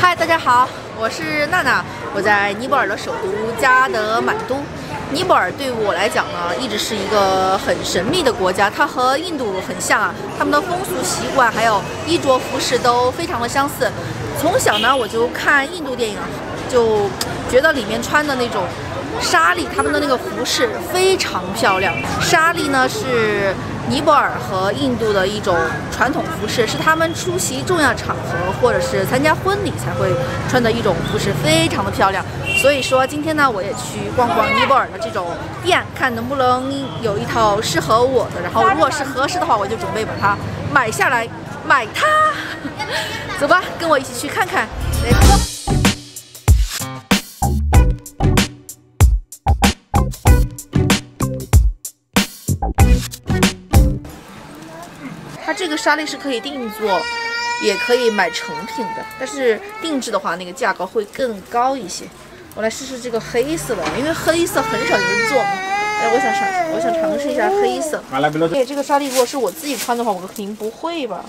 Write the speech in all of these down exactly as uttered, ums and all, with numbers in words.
嗨，大家好，我是娜娜，我在尼泊尔的首都加德满都。尼泊尔对我来讲呢，一直是一个很神秘的国家，它和印度很像啊，他们的风俗习惯还有衣着服饰都非常的相似。从小呢，我就看印度电影，就觉得里面穿的那种纱丽，他们的那个服饰非常漂亮。纱丽呢是尼泊尔和印度的一种传统服饰，是他们出席重要场合或者是参加婚礼才会穿的一种服饰，非常的漂亮。所以说今天呢，我也去逛逛尼泊尔的这种店，看能不能有一套适合我的。然后如果是合适的话，我就准备把它买下来，买它。走吧，跟我一起去看看。Let's go。它这个纱丽是可以定做，也可以买成品的，但是定制的话，那个价格会更高一些。我来试试这个黑色的，因为黑色很少有人做嘛。哎，我想尝，我想尝试一下黑色。哎，这个纱丽如果是我自己穿的话，我肯定不会吧。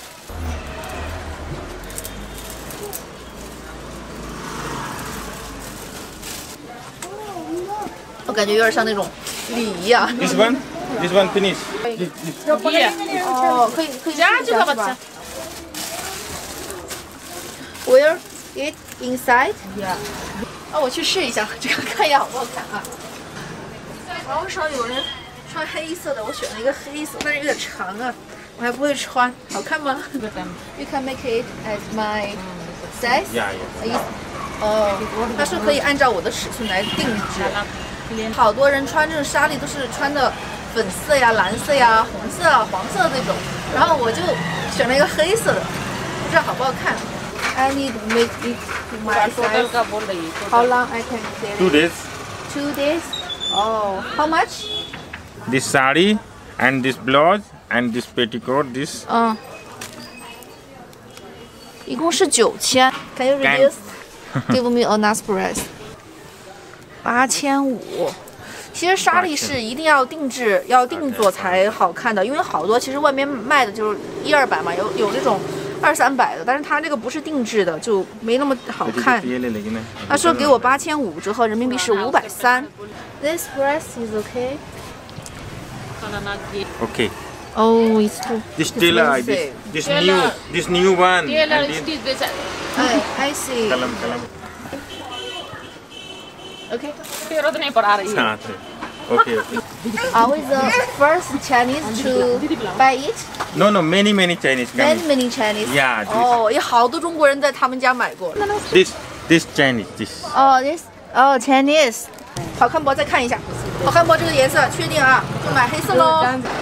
我感觉有点像那种礼仪啊。 This one, this one finish. Yeah. 哦，可以可以试一下是吧 ？Where it inside? Yeah. 啊，我去试一下，这个看一眼好不好看啊？好少有人穿黑色的，我选了一个黑色，但是有点长啊，我还不会穿，好看吗 ？You can make it at my size. Yeah, yeah. 哦，它是可以按照我的尺寸来定制。好多人穿这种纱丽都是穿的粉色呀、蓝色呀、红色、黄色的那种，然后我就选了一个黑色的，不知道好不好看。I need to make it to my size. How long I can stay? Two days. Two days. Oh, how much? This sari and this blouse and this petticoat. This. 嗯，一共是九千。Can you reduce? Give me a nice price. 八千五。其实纱丽是一定要定制、要定做才好看的，因为好多其实外面卖的就是一二百嘛，有有这种二三百的，但是它这个不是定制的，就没那么好看。他说给我八千五，折合人民币是五百三。This price is okay. Okay. Oh, it's too This Tela, this, this new, this new one. And this, I I see. kalam, kalam. Okay. हाँ, okay, okay. Are we the first Chinese to buy it? No, no, many, many Chinese Many coming. many Chinese. Yeah, this, 哦，有好多中国人在他们家买过。 this, this Chinese, this. 哦 ，this 哦 Chinese。好看不？再看一下。好看不？这个颜色确定啊，就买黑色喽。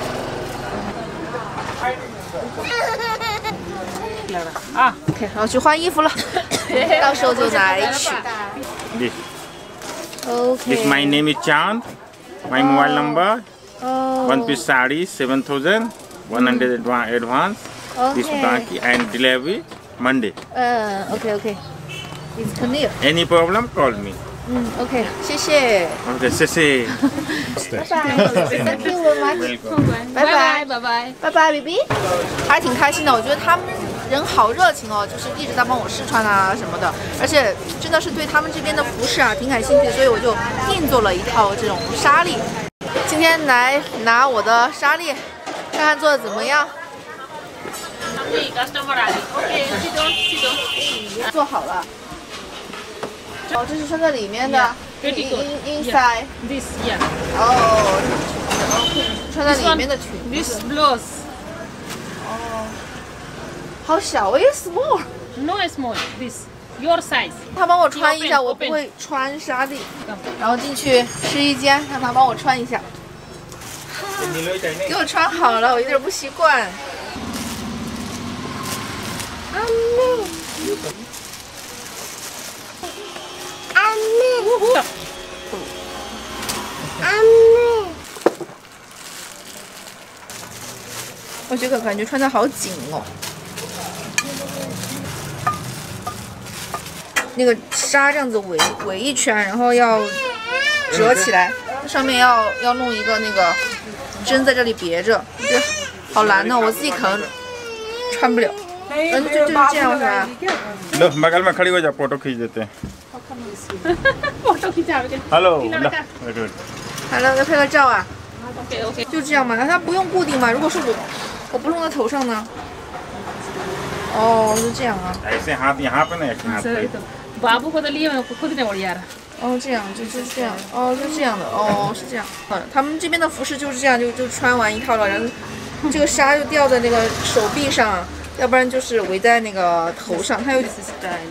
啊 OK， 然后去换衣服了，到时候就来取。 This. OK。 This my name is Chand. My mobile number. 哦。 One piece sari seven thousand. One hundred advance. This donkey and delivery Monday. 嗯 ，OK OK。It's clear。 Any problem? Call me. 嗯 ，OK， 谢谢。 Okay, say say. 拜拜。Thank you very much。 Welcome. 拜拜拜拜拜拜 ，B B。还挺开心的，我觉得他们人好热情哦，就是一直在帮我试穿啊什么的，而且真的是对他们这边的服饰啊挺感兴趣，所以我就定做了一套这种纱丽。今天来拿我的纱丽，看看做的怎么样。做好了。哦，这是穿在里面的 Yeah. ，in in inside。 This, yeah. 哦，穿在里面的裙子。 This blouse. 哦，好小，我也 small。 No small. This. Your size. 他帮我穿一下， Open, 我不 open. 会穿纱丽。然后进去试衣间，让他帮我穿一下。给我穿好了，我有点不习惯。阿妹，阿妹，阿妹。我觉得感觉穿的好紧哦。那个纱这样子围围一圈，然后要折起来，上面要要弄一个那个针在这里别着，我觉得好难呢，我自己可能穿不了。 嗯，就就是这样是吧？ लो बगल में खड़ी हो जा फोटो खींच देते हैं फोटो खिंचाओगे हेलो कितना ला, लगा? एक मिनट। 好了，要拍个照啊， ओके ओके 就这样嘛。它不用固定嘛？如果是我我不弄在头上呢？哦，是这样啊。 ऐसे हाथ यहाँ पे ना एक हाथ पे बाबू को तो लिए मैं खुद नहीं उड़ यार 哦，这样就就是这样，哦，是这样的，哦，是这样。嗯，他们这边的服饰就是这样，就就穿完一套了，然后这个纱就吊在那个手臂上，要不然就是围在那个头上，它有 स्टाइल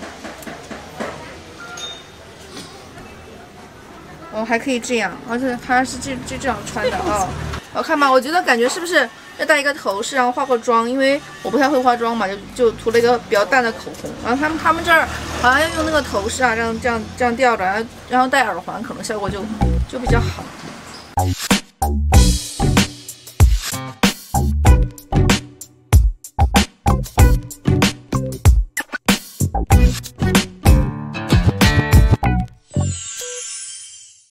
哦，还可以这样，而且它是这就这样穿的哦。我看吧，我觉得感觉是不是要戴一个头饰，然后化个妆？因为我不太会化妆嘛，就就涂了一个比较淡的口红。然后他们他们这儿好像要用那个头饰啊，这样这样这样吊着，然后然后戴耳环，可能效果就就比较好。